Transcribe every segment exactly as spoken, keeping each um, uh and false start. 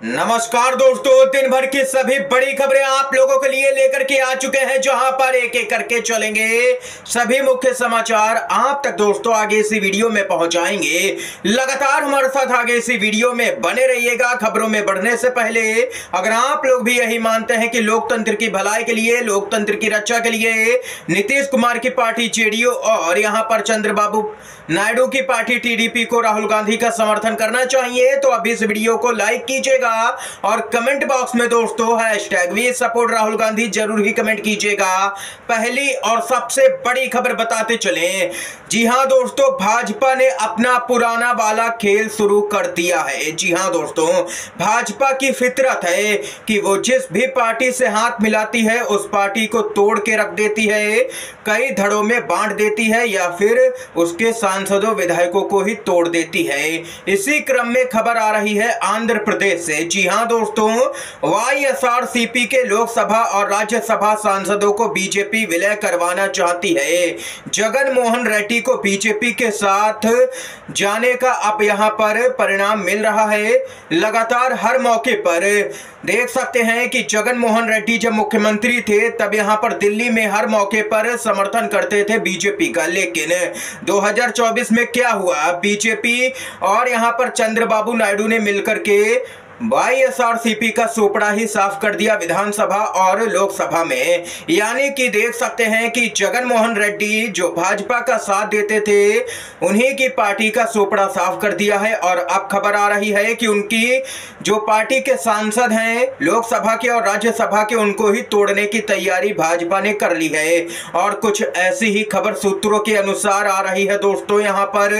नमस्कार दोस्तों, दिन भर की सभी बड़ी खबरें आप लोगों के लिए लेकर के आ चुके हैं, जहां पर एक एक करके चलेंगे सभी मुख्य समाचार आप तक। दोस्तों आगे इसी वीडियो में पहुंचाएंगे, लगातार हमारे साथ आगे इसी वीडियो में बने रहिएगा। खबरों में बढ़ने से पहले अगर आप लोग भी यही मानते हैं कि लोकतंत्र की भलाई के लिए, लोकतंत्र की रक्षा के लिए नीतीश कुमार की पार्टी जेडीयू और यहां पर चंद्रबाबू नायडू की पार्टी टीडीपी को राहुल गांधी का समर्थन करना चाहिए, तो अभी इस वीडियो को लाइक कीजिएगा और कमेंट बॉक्स में दोस्तों hashtag we support Rahul Gandhi जरूर ही कमेंट कीजिएगा। पहली और सबसे बड़ी खबर बताते चलें। जी हां दोस्तों, भाजपा ने अपना पुराना वाला खेल शुरू कर दिया है। जी हां दोस्तों, भाजपा की फितरत है कि वो जिस भी पार्टी से हाथ मिलाती है उस पार्टी को तोड़ के रख देती है, कई धड़ों में बांट देती है या फिर उसके सांसदों विधायकों को ही तोड़ देती है। इसी क्रम में खबर आ रही है आंध्र प्रदेश से। जी हां दोस्तों, वाईएसआरसीपी के लोकसभा और राज्यसभा सांसदों को बीजेपी विलय करवाना चाहती है। जगन मोहन रेड्डी को बीजेपी के साथ जाने का अब यहां पर परिणाम मिल रहा है। लगातार हर मौके पर देख सकते हैं कि जगन मोहन रेड्डी जब मुख्यमंत्री थे तब यहां पर दिल्ली में हर मौके पर समर्थन करते थे बीजेपी का, लेकिन दो हज़ार चौबीस में क्या हुआ, बीजेपी और यहां पर चंद्रबाबू नायडू ने मिलकर के वाईएसआरसीपी का सोपड़ा ही साफ कर दिया विधानसभा और लोकसभा में। यानी कि देख सकते हैं कि जगन मोहन रेड्डी जो भाजपा का साथ देते थे उन्हीं की पार्टी का सोपड़ा साफ कर दिया है। और अब खबर आ रही है कि उनकी जो पार्टी के सांसद हैं लोकसभा के और राज्यसभा के, उनको ही तोड़ने की तैयारी भाजपा ने कर ली है। और कुछ ऐसी ही खबर सूत्रों के अनुसार आ रही है दोस्तों यहां पर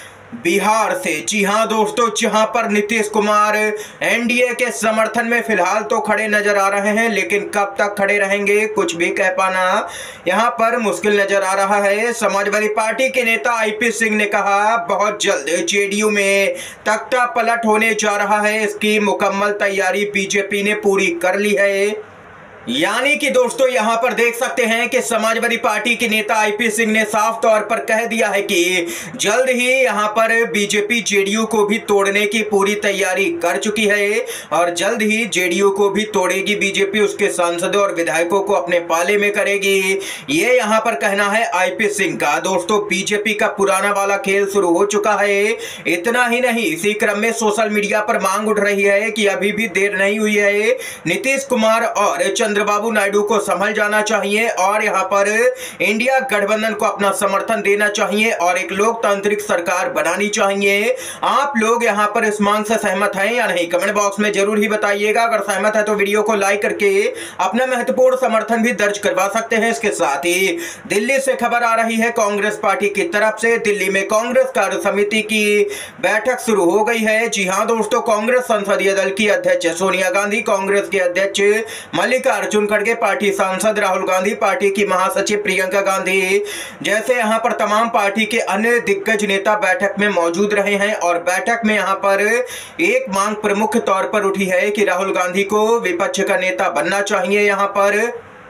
बिहार से। जी हां दोस्तों, जहां पर नीतीश कुमार एनडीए के समर्थन में फिलहाल तो खड़े नजर आ रहे हैं, लेकिन कब तक खड़े रहेंगे कुछ भी कह पाना यहां पर मुश्किल नजर आ रहा है। समाजवादी पार्टी के नेता आईपी सिंह ने कहा बहुत जल्द जेडीयू में तख्ता पलट होने जा रहा है, इसकी मुकम्मल तैयारी बीजेपी ने पूरी कर ली है। यानी कि दोस्तों यहां पर देख सकते हैं कि समाजवादी पार्टी के नेता आईपी सिंह ने साफ तौर पर कह दिया है कि जल्द ही यहां पर बीजेपी जेडीयू को भी तोड़ने की पूरी तैयारी कर चुकी है और जल्द ही जेडीयू को भी तोड़ेगी बीजेपी, उसके सांसदों और विधायकों को अपने पाले में करेगी। ये यहां पर कहना है आईपी सिंह का। दोस्तों बीजेपी का पुराना वाला खेल शुरू हो चुका है। इतना ही नहीं, इसी क्रम में सोशल मीडिया पर मांग उठ रही है कि अभी भी देर नहीं हुई है, नीतीश कुमार और चंद्रबाबू नायडू को संभल जाना चाहिए और यहां पर इंडिया गठबंधन को अपना समर्थन देना चाहिए और एक लोकतांत्रिक सरकार बनानी चाहिए। आप लोग यहां पर इस मांग से सहमत हैं या नहीं, कमेंट बॉक्स में जरूर ही बताइएगा। अगर सहमत है तो वीडियो को लाइक करके अपना महत्वपूर्ण समर्थन भी दर्ज करवा सकते हैं। इसके साथ ही दिल्ली से खबर आ रही है कांग्रेस पार्टी की तरफ से। दिल्ली में कांग्रेस कार्य समिति की बैठक शुरू हो गई है। जी हां दोस्तों, कांग्रेस संसदीय दल की अध्यक्ष सोनिया गांधी, कांग्रेस के अध्यक्ष मल्लिकार्जुन अर्जुन खड़गे, पार्टी सांसद राहुल गांधी, पार्टी की महासचिव प्रियंका गांधी जैसे यहां पर तमाम पार्टी के अन्य दिग्गज नेता बैठक में मौजूद रहे हैं। और बैठक में यहां पर एक मांग प्रमुख तौर पर उठी है कि राहुल गांधी को विपक्ष का नेता बनना चाहिए यहां पर।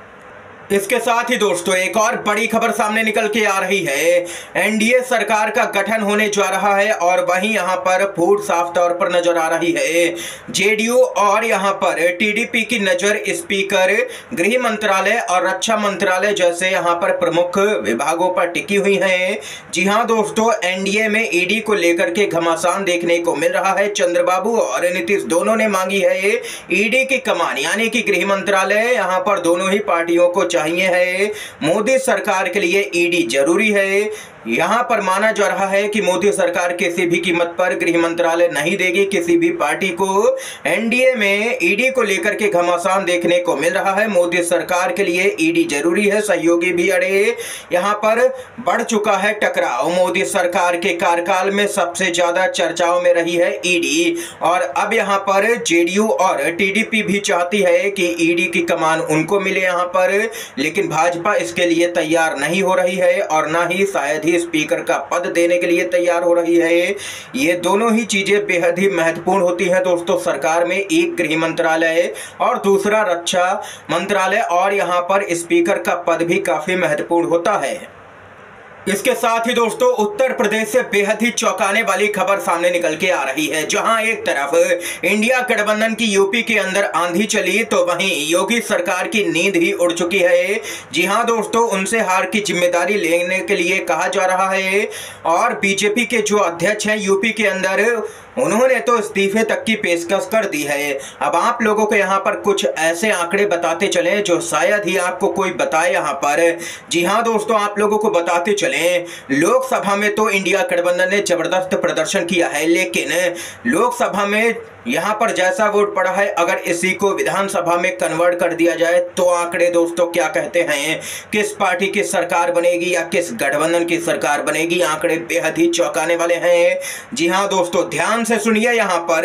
इसके साथ ही दोस्तों एक और बड़ी खबर सामने निकल के आ रही है। एनडीए सरकार का गठन होने जा रहा है और वहीं यहां पर फूट साफ तौर पर नजर आ रही है जेडीयू और यहां पर टीडीपी की नजर स्पीकर, गृह मंत्रालय और रक्षा मंत्रालय जैसे यहां पर प्रमुख विभागों पर टिकी हुई है। जी हां दोस्तों, एनडीए में ईडी को लेकर के घमासान देखने को मिल रहा है। चंद्रबाबू और नीतीश दोनों ने मांगी है ईडी की कमान, यानी कि गृह मंत्रालय यहां पर दोनों ही पार्टियों को चाहिए है। मोदी सरकार के लिए ईडी जरूरी है। यहां पर माना जा रहा है कि मोदी सरकार किसी भी कीमत पर गृह मंत्रालय नहीं देगी किसी भी पार्टी को। एनडीए में ईडी को लेकर के घमासान देखने को मिल रहा है। मोदी सरकार के लिए ईडी जरूरी है, सहयोगी भी अड़े। यहां पर बढ़ चुका है टकराव। मोदी सरकार के कार्यकाल में सबसे ज्यादा चर्चाओं में रही है ईडी और अब यहां पर जेडीयू और टीडीपी भी चाहती है कि ईडी की कमान उनको मिले यहां पर, लेकिन भाजपा इसके लिए तैयार नहीं हो रही है और ना ही शायद ही स्पीकर का पद देने के लिए तैयार हो रही है। ये दोनों ही चीजें बेहद ही महत्वपूर्ण होती हैं दोस्तों सरकार में, एक गृह मंत्रालय और दूसरा रक्षा मंत्रालय और यहां पर स्पीकर का पद भी काफी महत्वपूर्ण होता है। इसके साथ ही दोस्तों उत्तर प्रदेश से बेहद ही चौंकाने वाली खबर सामने निकल के आ रही है, जहां एक तरफ इंडिया गठबंधन की यूपी के अंदर आंधी चली तो वहीं योगी सरकार की नींद ही उड़ चुकी है। जी हां दोस्तों, उनसे हार की जिम्मेदारी लेने के लिए कहा जा रहा है और बीजेपी के जो अध्यक्ष हैं यूपी के अंदर, उन्होंने तो इस्तीफे तक की पेशकश कर दी है। अब आप लोगों को यहाँ पर कुछ ऐसे आंकड़े बताते चलें जो शायद ही आपको कोई बताए यहाँ पर। जी हाँ दोस्तों, आप लोगों को बताते चलें, लोकसभा में तो इंडिया गठबंधन ने जबरदस्त प्रदर्शन किया है, लेकिन लोकसभा में यहाँ पर जैसा वोट पड़ा है, अगर इसी को विधानसभा में कन्वर्ट कर दिया जाए तो आंकड़े दोस्तों क्या कहते हैं, किस पार्टी की सरकार बनेगी या किस गठबंधन की सरकार बनेगी, आंकड़े बेहद ही चौंकाने वाले हैं। जी हाँ दोस्तों, ध्यान से सुनिए, यहाँ पर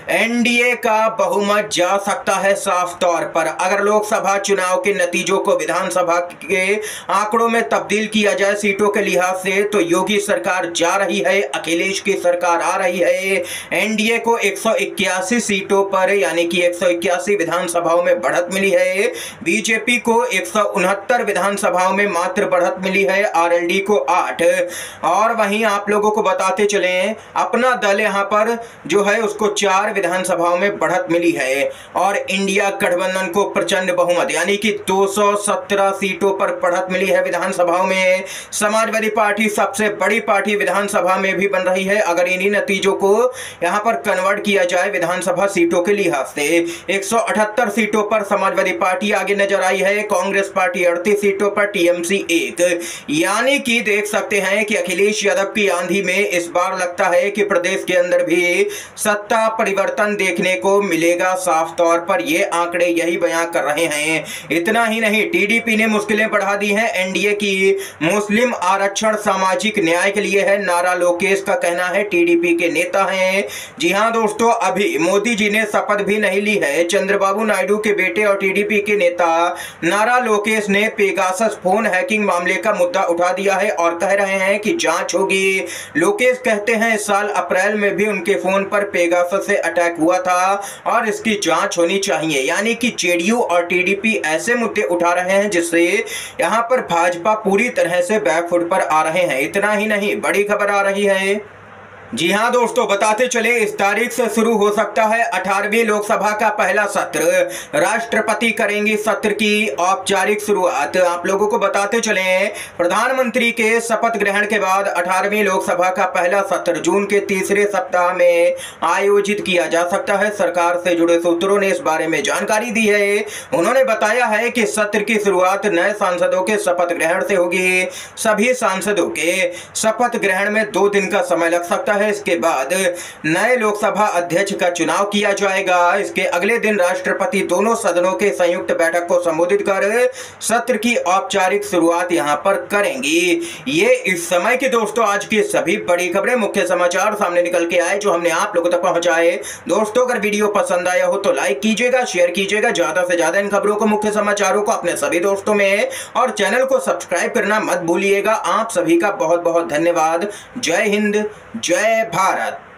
एनडीए का बहुमत जा सकता है साफ तौर पर। अगर लोकसभा चुनाव के नतीजों को विधानसभा के आंकड़ों में तब्दील किया जाए सीटों के लिहाज से, तो योगी सरकार जा रही है, अखिलेश की सरकार आ रही है। एनडीए को एक सौ इक्यासी सीटों पर यानी कि एक सौ इक्यासी विधानसभाओं में बढ़त मिली है, बीजेपी को एक सौ उनहत्तर विधानसभाओं में मात्र बढ़त मिली है, आरएलडी को आठ। और वहीं आप लोगों को बताते चलें, अपना दल यहाँ पर जो है उसको चार विधानसभाओं में बढ़त मिली है और इंडिया गठबंधन को प्रचंड बहुमत यानी कि दो सौ सत्रह सीटों पर बढ़त मिली है विधानसभाओं में। समाजवादी पार्टी सबसे बड़ी पार्टी विधानसभा में भी बन रही है। अगर इन्हीं नतीजों को यहाँ पर कन्वर्ट किया जाए विधानसभा सीटों के लिहाज से, एक सौ अठहत्तर सीटों पर समाजवादी पार्टी आगे नजर आई है, कांग्रेस पार्टी अड़तीस सीटों पर, टीएमसी एक। यानी कि देख सकते हैं कि अखिलेश यादव की आंधी में इस बार लगता है कि प्रदेश के अंदर भी सत्ता परिवर्तन देखने को मिलेगा। साफ तौर पर ये आंकड़े यही बयां कर रहे हैं। इतना ही नहीं, टीडीपी ने मुश्किलें बढ़ा दी हैं एनडीए की। मुस्लिम आरक्षण सामाजिक न्याय के लिए है, नारा लोकेश का कहना है, टीडीपी के नेता हैं। जी हां दोस्तों, अभी मोदी जी ने शपथ भी नहीं ली है। चंद्रबाबू नायडू के बेटे और टीडीपी के नेता नारा लोकेश ने पेगासस फोन हैकिंग मामले का मुद्दा उठा दिया है और कह रहे हैं कि जांच होगी। लोकेश कहते हैं इस साल अप्रैल में भी उनके फोन पर पेगासस से अटैक हुआ था और इसकी जांच होनी चाहिए। यानी कि जेडीयू और टीडीपी ऐसे मुद्दे उठा रहे हैं जिससे यहां पर भाजपा पूरी तरह से बैकफुट पर आ रहे हैं। इतना ही नहीं, बड़ी खबर आ रही है। जी हाँ दोस्तों, बताते चले, इस तारीख से शुरू हो सकता है अठारहवीं लोकसभा का पहला सत्र। राष्ट्रपति करेंगे सत्र की औपचारिक शुरुआत। आप लोगों को बताते चले, प्रधानमंत्री के शपथ ग्रहण के बाद अठारहवीं लोकसभा का पहला सत्र जून के तीसरे सप्ताह में आयोजित किया जा सकता है। सरकार से जुड़े सूत्रों ने इस बारे में जानकारी दी है। उन्होंने बताया है कि सत्र की शुरुआत नए सांसदों के शपथ ग्रहण से होगी। सभी सांसदों के शपथ ग्रहण में दो दिन का समय लग सकता है। इसके बाद नए लोकसभा अध्यक्ष का चुनाव किया जाएगा। इसके अगले दिन राष्ट्रपति दोनों सदनों के संयुक्त बैठक को संबोधित कर सत्र की औपचारिक शुरुआत यहां पर करेंगी। ये इस समय के दोस्तों आज की सभी बड़ी खबरें, मुख्य समाचार सामने निकल के आए जो हमने आप लोगों तक पहुंचाए। दोस्तों, अगर वीडियो पसंद आया हो तो लाइक कीजिएगा, शेयर कीजिएगा, ज्यादा से ज्यादा इन खबरों को, मुख्य समाचारों को अपने सभी दोस्तों में, और चैनल को सब्सक्राइब करना मत भूलिएगा। आप सभी का बहुत बहुत धन्यवाद। जय हिंद, जय भारत।